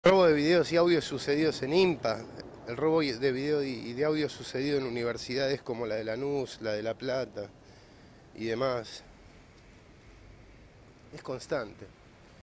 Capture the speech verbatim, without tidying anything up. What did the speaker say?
El robo de videos y audios sucedidos en IMPA, el robo de video y de audio sucedido en universidades como la de Lanús, la de La Plata y demás, es constante.